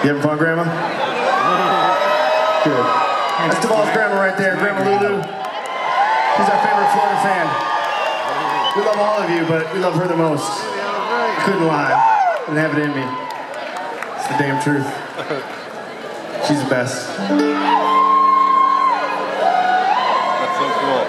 You having fun, Grandma? Good. That's Duvall's grandma right there, Grandma Lulu. She's our favorite Florida fan. We love all of you, but we love her the most. I couldn't lie. I didn't have it in me. It's the damn truth. She's the best. That's so cool.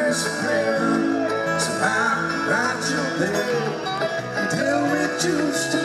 Tell me to stay.